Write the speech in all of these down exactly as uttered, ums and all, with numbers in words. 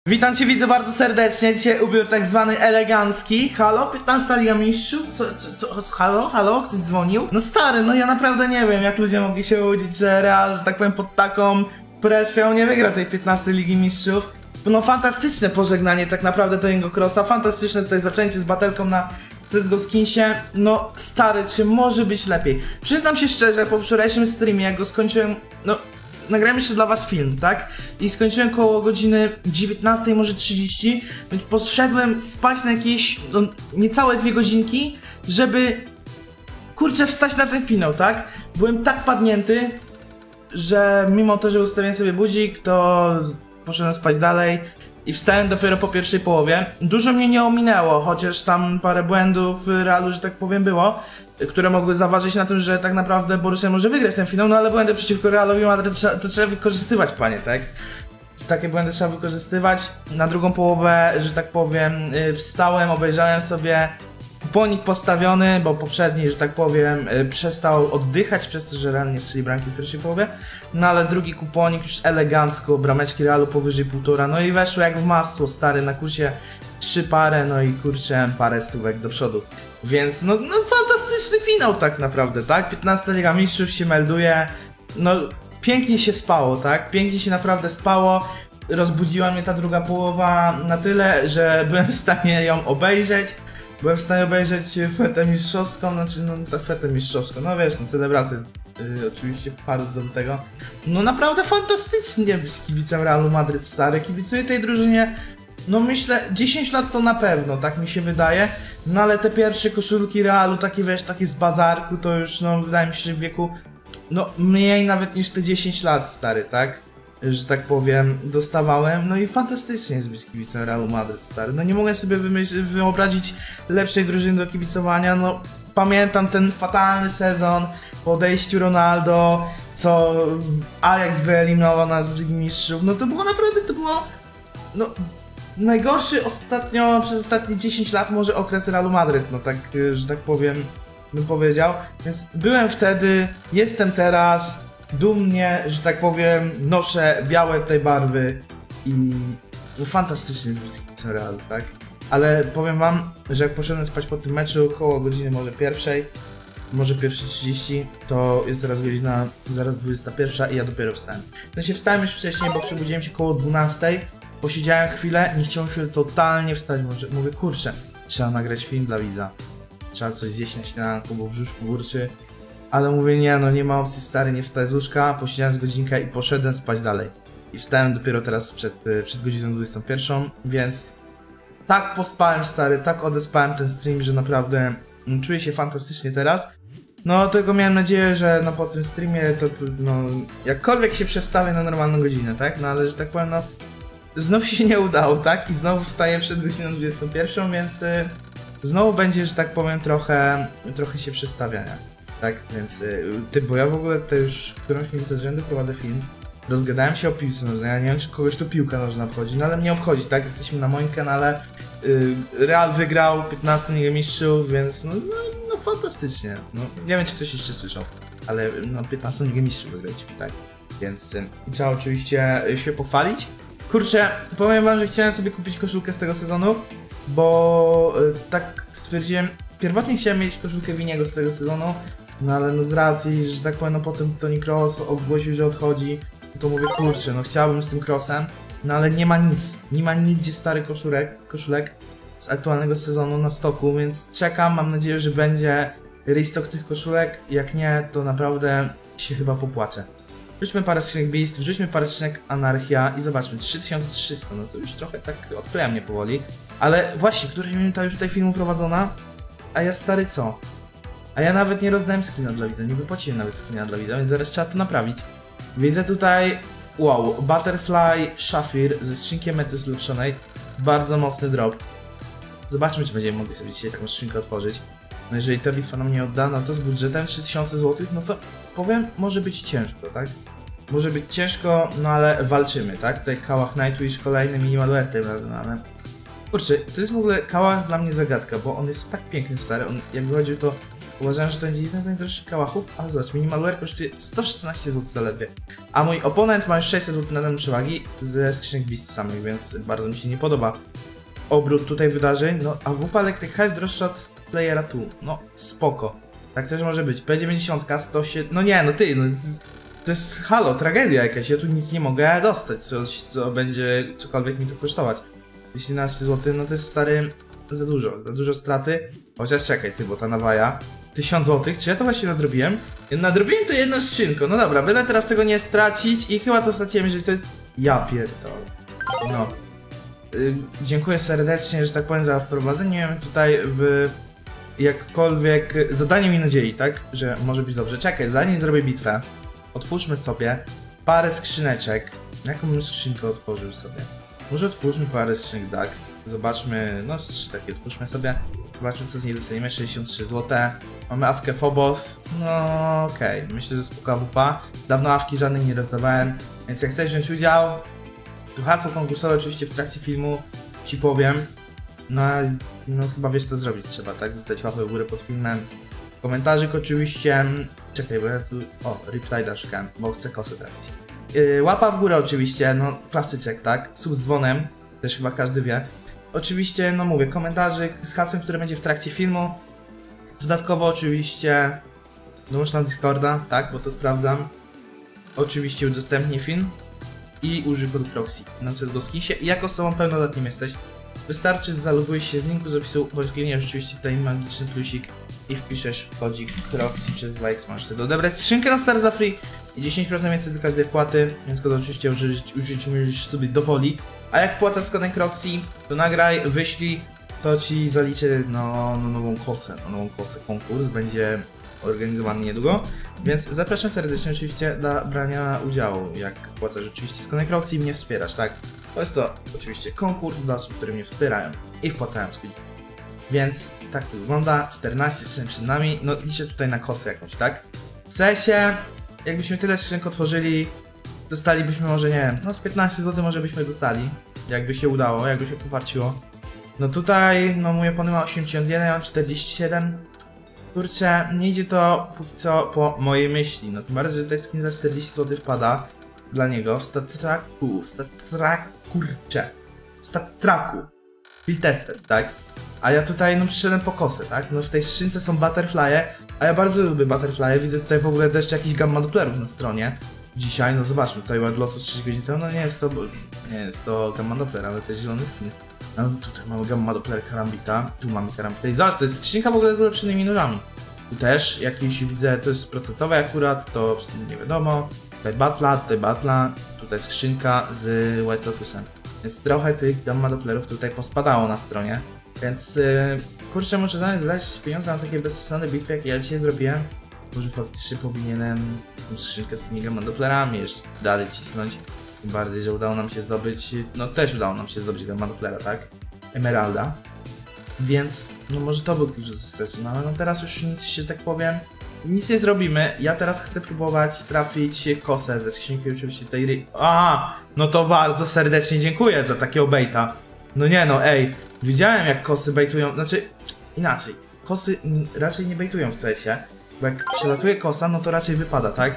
Witam cię, widzę bardzo serdecznie. Dzisiaj ubiór tak zwany elegancki. Halo, piętnasta Liga Mistrzów? Co, co, co, halo, halo? Ktoś dzwonił? No stary, no ja naprawdę nie wiem, jak ludzie mogli się łudzić, że Real, że tak powiem, pod taką presją nie wygra tej piętnastej Ligi Mistrzów. No fantastyczne pożegnanie tak naprawdę Toniego Krossa, fantastyczne tutaj zaczęcie z batelką na C S G O Skinsie. No stary, czy może być lepiej? Przyznam się szczerze, po wczorajszym streamie, jak go skończyłem, no nagrałem jeszcze dla was film, tak? I skończyłem koło godziny dziewiętnastej, może trzydzieści, więc poszedłem spać na jakieś, no, niecałe dwie godzinki, żeby, kurczę, wstać na ten finał, tak? Byłem tak padnięty, że mimo to, że ustawiłem sobie budzik, to poszedłem spać dalej i wstałem dopiero po pierwszej połowie. Dużo mnie nie ominęło, chociaż tam parę błędów Realu, że tak powiem, było, które mogły zaważyć na tym, że tak naprawdę Borussia może wygrać ten finał, no ale błędy przeciwko Realowi Madryt to trzeba wykorzystywać, panie, tak? Takie błędy trzeba wykorzystywać. Na drugą połowę, że tak powiem, wstałem, obejrzałem sobie kuponik postawiony, bo poprzedni, że tak powiem, przestał oddychać przez to, że Real nie strzeli bramki w pierwszej połowie. No ale drugi kuponik już elegancko, brameczki Realu powyżej półtora, no i weszło jak w masło, stary, na kursie trzy parę, no i kurczę, parę stówek do przodu. Więc no, no fantastyczny finał tak naprawdę, tak? piętnasta Liga Mistrzów się melduje, no pięknie się spało, tak? Pięknie się naprawdę spało. Rozbudziła mnie ta druga połowa na tyle, że byłem w stanie ją obejrzeć. Byłem w stanie obejrzeć fetę mistrzowską, znaczy no ta fetę mistrzowską, no wiesz, no celebrację yy, oczywiście paru zdobytego. No naprawdę fantastycznie być kibicem Realu Madryt, stary, kibicuję tej drużynie, no myślę, dziesięć lat to na pewno, tak mi się wydaje, no ale te pierwsze koszulki Realu, takie wiesz, takie z bazarku, to już no wydaje mi się, że w wieku, no mniej nawet niż te dziesięć lat, stary, tak? Że tak powiem, dostawałem, no i fantastycznie jest być kibicem Realu Madryt, stary. No nie mogę sobie wyobrazić lepszej drużyny do kibicowania, no pamiętam ten fatalny sezon po odejściu Ronaldo, co Ajax wyeliminował nas z Ligi Mistrzów, no to było naprawdę, to było, no najgorszy ostatnio, przez ostatnie dziesięć lat może okres Realu Madryt, no tak, że tak powiem, bym powiedział, więc byłem wtedy, jestem teraz, dumnie, że tak powiem, noszę białe tej barwy i no, fantastycznie jest być Realu, tak? Ale powiem wam, że jak poszedłem spać po tym meczu około godziny może pierwszej, może pierwszej trzydzieści, to jest teraz godzina zaraz dwudziesta pierwsza i ja dopiero wstałem. No się wstałem już wcześniej, bo przebudziłem się koło dwunastej, posiedziałem chwilę, nie chciałem się totalnie wstać, może mówię, kurczę, trzeba nagrać film dla widza, trzeba coś zjeść na śniadanku, bo w brzuszku burczy. Ale mówię, nie, no nie ma opcji, stary, nie wstać z łóżka, posiedziałem z godzinkę i poszedłem spać dalej. I wstałem dopiero teraz przed, przed godziną dwudziestą pierwszą, więc tak pospałem, stary, tak odespałem ten stream, że naprawdę czuję się fantastycznie teraz. No tylko miałem nadzieję, że no po tym streamie to no jakkolwiek się przestawię na normalną godzinę, tak? No ale że tak powiem, no znów się nie udało, tak? I znowu wstaję przed godziną dwudziestą pierwszą, więc y, znowu będzie, że tak powiem, trochę, trochę się przestawiania. Tak, więc y, ty, bo ja w ogóle tutaj już którąś minutę z rzędu prowadzę film. Rozgadałem się o piłce nożnej, ja nie wiem, czy kogoś tu piłka nożna obchodzi, no ale mnie obchodzi, tak? Jesteśmy na moim kanale. Y, Real wygrał piętnastą Ligę Mistrzów, więc no, no, no fantastycznie. No, nie wiem, czy ktoś jeszcze słyszał, ale no piętnastą Ligę Mistrzów wygraliśmy, tak? Więc y, trzeba oczywiście się pochwalić. Kurczę, powiem wam, że chciałem sobie kupić koszulkę z tego sezonu, bo y, tak stwierdziłem, pierwotnie chciałem mieć koszulkę Winiego z tego sezonu, no ale no z racji, że tak powiem, no potem Toni Kroos ogłosił, że odchodzi, to mówię, kurczę, no chciałbym z tym Kroosem, no ale nie ma nic, nie ma nigdzie stary koszulek, koszulek z aktualnego sezonu na stoku, więc czekam, mam nadzieję, że będzie restock tych koszulek, jak nie, to naprawdę się chyba popłaczę. Wrzućmy parę skrzynek Beast, wrzućmy parę skrzynek Anarchia i zobaczmy, trzy tysiące trzysta, no to już trochę tak odkleja mnie powoli, ale właśnie, któraś minuta już tutaj filmu prowadzona, a ja stary co? A ja nawet nie rozdałem skina dla widza, nie wypłaciłem nawet skina dla widza, więc zaraz trzeba to naprawić. Widzę tutaj, wow, Butterfly Shafir ze skrzynkiem mety zlepszonej, bardzo mocny drop. Zobaczmy, czy będziemy mogli sobie dzisiaj taką skrzynkę otworzyć. No jeżeli ta bitwa nam nie odda, no to z budżetem trzy tysiące złotych, no to powiem, może być ciężko, tak? Może być ciężko, no ale walczymy, tak? Tutaj Kałach Nightwish, kolejny minimal wear tym razem, ale... Kurczę, to jest w ogóle Kałach dla mnie zagadka, bo on jest tak piękny, stary, on jak wychodził to Uważałem, że to będzie jeden z najdroższych kałachów, ale zobacz, minimalware kosztuje sto szesnaście złotych zaledwie. A mój oponent ma już sześćset złotych na przewagi ze skrzynek Beast samych, więc bardzo mi się nie podoba obrót tutaj wydarzeń. No, a W P Electric Hive droższa od Playera tu. No, spoko. Tak też może być. P dziewięćdziesiąt, sto siedem... No nie, no ty, no... To jest halo, tragedia jakaś. Ja tu nic nie mogę dostać, coś, co będzie cokolwiek mi to kosztować. jedenaście złotych, no to jest stary... Za dużo, za dużo straty. Chociaż czekaj, ty, bo ta nawaja... tysiąc złotych, czy ja to właśnie nadrobiłem? Nadrobiłem to jedną skrzynką, no dobra, byle teraz tego nie stracić i chyba to straciłem, jeżeli to jest... Ja pierdolę. No. Yy, dziękuję serdecznie, że tak powiem, za wprowadzenie tutaj w... jakkolwiek... zadanie mi nadziei, tak? Że może być dobrze. Czekaj, zanim zrobię bitwę, otwórzmy sobie parę skrzyneczek. Jaką bym skrzynkę otworzył sobie? Może otwórzmy parę skrzynek D A G. Zobaczmy, no trzy takie otwórzmy sobie. Zobaczmy, co z niej dostaniemy. sześćdziesiąt trzy złote. Mamy awkę Phobos. No okej, okay. Myślę, że spoko W P. Dawno awki żadnej nie rozdawałem, więc jak chcesz wziąć udział, tu hasło konkursowe oczywiście w trakcie filmu ci powiem. No, no chyba wiesz, co zrobić trzeba, tak? Zostać łapę w górę pod filmem. Komentarzyk oczywiście. Czekaj, bo ja tu... O, Riptide'a szukałem, bo chcę kosę trafić. Yy, łapa w górę oczywiście, no klasyczek, tak? Sub z dzwonem, też chyba każdy wie. Oczywiście, no mówię, komentarzyk z hasłem, które będzie w trakcie filmu. Dodatkowo oczywiście dołącz na Discorda, tak, bo to sprawdzam. Oczywiście udostępnię film i użyj kodu proxy na C S G O Skinsie. I jak osobą pełnoletnim jesteś, wystarczy zalogujesz się z linku z opisu, bądź klikniesz rzeczywiście tutaj magiczny plusik i wpiszesz kodzik proxy przez dwa X. Możesz wtedy odebrać skrzynkę na start za free i dziesięć procent więcej do każdej wpłaty, więc kod oczywiście użyć, użyć możesz sobie dowoli. A jak płacasz z kodem Proxy, to nagraj, wyślij, to ci zaliczę no, no, nową kosę, no, nową kosę. Konkurs będzie organizowany niedługo, więc zapraszam serdecznie oczywiście do brania udziału, jak płacasz oczywiście z kodem Proxy i mnie wspierasz, tak? To jest to oczywiście konkurs dla osób, które mnie wspierają i wpłacają swój. Więc tak to wygląda, czternaście scen przed nami, no liczę tutaj na kosę jakąś, tak? W sensie, jakbyśmy tyle skrzynek otworzyli, dostalibyśmy może, nie wiem, no z piętnaście złotych może byśmy dostali, jakby się udało, jakby się poparciło. No tutaj, no mój opony ma osiemdziesiąt jeden, ja mam czterdzieści siedem. Kurczę, nie idzie to póki co po mojej myśli, no tym bardziej, że tutaj skin za czterdzieści złotych wpada dla niego w StatTracku, w StatTrack, kurczę, w StatTracku, Field Tested, tak? A ja tutaj, no przyszedłem po kosę, tak? No w tej skrzynce są butterfly'e, a ja bardzo lubię butterfly'e, widzę tutaj w ogóle też jakiś gamma duplerów na stronie. Dzisiaj, no zobaczmy, tutaj Wild Lotus sześć godzin temu, no nie jest to, nie jest to Gamma Doppler, ale to jest zielony skin. No tutaj mamy Gamma Doppler Karambita, tu mamy Karambita i zobacz, to jest skrzynka w ogóle z ulepszonymi nożami. Tu też jakieś widzę, to jest procentowe akurat, to nie wiadomo. Tutaj Batla, tutaj Batla, tutaj skrzynka z White Lotusem. Więc trochę tych Gamma Dopplerów tutaj pospadało na stronie. Więc yy, kurczę, muszę znaleźć pieniądze na takie bezsensowne bitwy, jakie ja dzisiaj zrobiłem. Może faktycznie powinienem tą skrzynkę z tymi Gamma Dopplerami jeszcze dalej cisnąć. Tym bardziej, że udało nam się zdobyć, no też udało nam się zdobyć Gamma Dopplera, tak? Emeralda. Więc, no może to był klucz do sukcesu, no ale no teraz już nic, się tak powiem, nic nie zrobimy. Ja teraz chcę próbować trafić kosę ze skrzynki oczywiście tej ry... Aha! No to bardzo serdecznie dziękuję za takiego baita. No nie no, ej, widziałem jak kosy bejtują, znaczy inaczej. Kosy raczej nie bejtują w C S ie. Bo jak przelatuje kosa, no to raczej wypada, tak?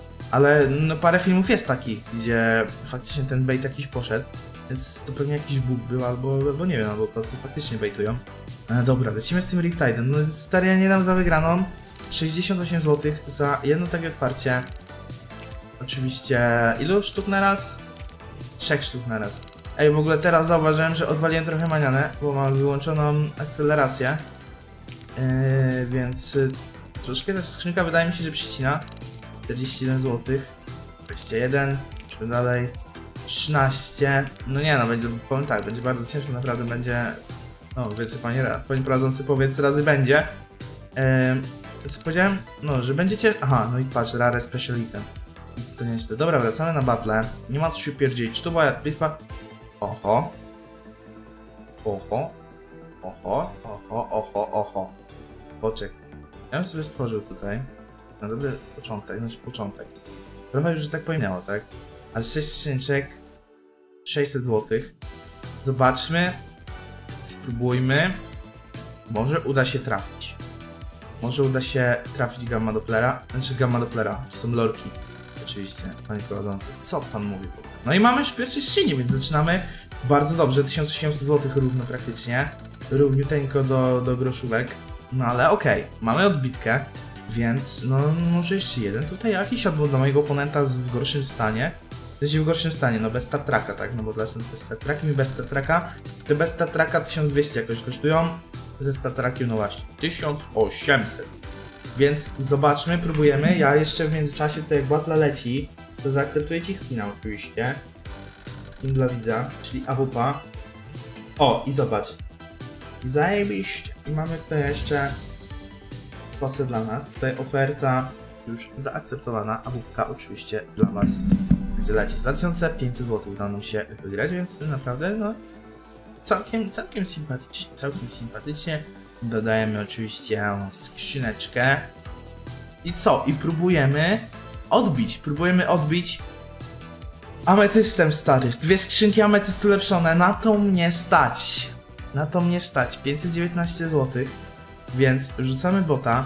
Ale no parę filmów jest takich, gdzie faktycznie ten bait jakiś poszedł. Więc to pewnie jakiś bóg był, albo, albo nie wiem, albo kosy faktycznie baitują. E, dobra, lecimy z tym Riptide'em. No stary, ja nie dam za wygraną. sześćdziesiąt osiem złotych za jedno takie otwarcie. Oczywiście, ilu sztuk na raz? Trzech sztuk na raz. Ej, w ogóle teraz zauważyłem, że odwaliłem trochę manianę, bo mam wyłączoną akcelerację. Yy, więc yy, troszkę ta skrzynka wydaje mi się, że przycina. czterdzieści jeden złotych. dwadzieścia jeden. Idźmy dalej. trzynaście. No nie no, będzie, powiem tak, będzie bardzo ciężko, naprawdę będzie... No, wiecie, panie, panie prowadzący, powiedz razy będzie. Yy, co powiedziałem? No, że będziecie... Aha, no i patrz, rare special item. To nieźle. Dobra, wracamy na battle. Nie ma co się pierdzieć. Czy to była bitwa? Oho. Oho. Oho. Oho, oho, oho. Poczek. Ja bym sobie stworzył tutaj na dobry początek, znaczy początek. Trochę już, że tak powiem, miało, tak? Ale sześć skrzynczek, sześćset złotych. Zobaczmy. Spróbujmy. Może uda się trafić. Może uda się trafić Gamma Dopplera. Znaczy Gamma Dopplera, to są lorki. Oczywiście, panie prowadzący. Co pan mówi? No i mamy już pierwsze skrzyni, więc zaczynamy bardzo dobrze. tysiąc osiemset złotych równo praktycznie. Równiuteńko do, do groszówek. No ale okej, okay. Mamy odbitkę. Więc no może jeszcze jeden tutaj jakiś, albo dla mojego oponenta w gorszym stanie. To jest w gorszym stanie, no bez Star Tracka, tak? No bo dla mnie to jest Star Trackiem i bez Star Tracka. Te bez Star Tracka tysiąc dwieście jakoś kosztują. Ze Star Trackiem, no właśnie, tysiąc osiemset. Więc zobaczmy, próbujemy. Ja jeszcze w międzyczasie tutaj jak battle leci, to zaakceptuję ci skina oczywiście. Skin dla widza, czyli A W P. O, i zobacz. I zajebiście. I mamy tutaj jeszcze pasę dla nas. Tutaj oferta już zaakceptowana. A W P oczywiście dla was będzie lecieć. dwa tysiące pięćset złotych udało nam się wygrać, więc naprawdę no całkiem, całkiem sympatycznie, całkiem sympatycznie. Dodajemy oczywiście skrzyneczkę. I co? I próbujemy odbić, próbujemy odbić ametystem, stary. Dwie skrzynki ametystu lepszone, na to mnie stać. Na to mnie stać, pięćset dziewiętnaście złotych. Więc rzucamy bota.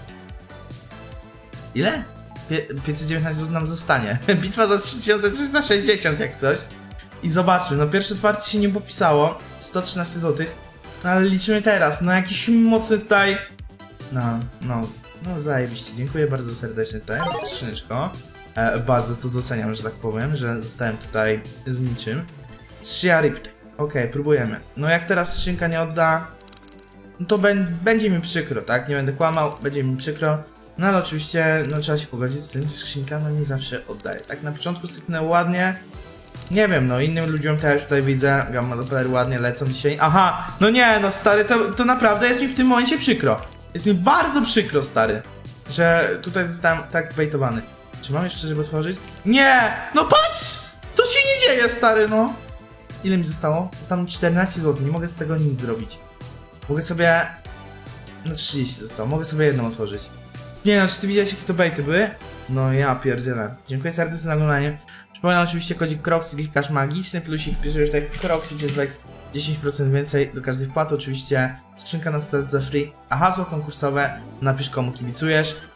Ile? pięćset dziewiętnaście złotych nam zostanie. Bitwa za trzy tysiące trzysta sześćdziesiąt jak coś. I zobaczmy, no pierwsze otwarcie się nie popisało. sto trzynaście złotych. No ale liczymy teraz, no jakiś mocny tutaj. No, no, no zajebiście. Dziękuję bardzo serdecznie tutaj. Skrzyneczko. E, bardzo to doceniam, że tak powiem, że zostałem tutaj z niczym. Trzy Riptide. Okej, okay, próbujemy. No jak teraz skrzynka nie odda, no to będzie mi przykro, tak? Nie będę kłamał, będzie mi przykro. No ale oczywiście, no trzeba się pogodzić z tym, że skrzynka no nie zawsze oddaje. Tak na początku sypnęło ładnie. Nie wiem, no innym ludziom też tutaj widzę, Gamma Doppler ładnie lecą dzisiaj. Aha, no nie, no stary, to, to naprawdę jest mi w tym momencie przykro. Jest mi bardzo przykro, stary, że tutaj zostałem tak zbejtowany. Czy mam jeszcze, żeby otworzyć? Nie! No patrz! To się nie dzieje, stary, no. Ile mi zostało? Zostało mi czternaście złotych, nie mogę z tego nic zrobić. Mogę sobie... No trzydzieści zostało, mogę sobie jedną otworzyć. Nie no, czy ty widziałeś jakie to bejty były? No ja pierdzielę. Dziękuję serdecznie za oglądanie. Przypominam oczywiście kodzik Croxy, klikasz magiczny plusik, wpisujesz tak Croxy przez Wex dziesięć procent więcej do każdej wpłaty. Oczywiście skrzynka na start za free, a hasło konkursowe napisz komu kibicujesz.